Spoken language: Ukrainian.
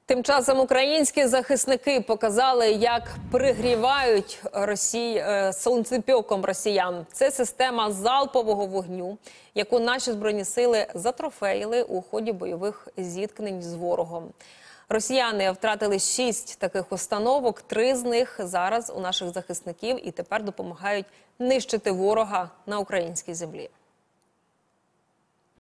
Тим часом українські захисники показали, як пригрівають сонцепьоком росіян. Це система залпового вогню, яку наші Збройні сили затрофеїли у ході бойових зіткнень з ворогом. Росіяни втратили 6 таких установок, 3 з них зараз у наших захисників і тепер допомагають нищити ворога на українській землі.